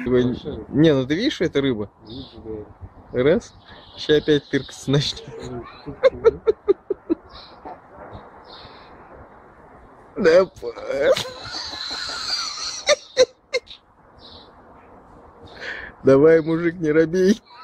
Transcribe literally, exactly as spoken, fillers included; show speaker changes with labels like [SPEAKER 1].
[SPEAKER 1] Не, ну ты видишь, что это рыба? Раз. Сейчас опять тыркаться начнет. Да. Давай, мужик, не робей.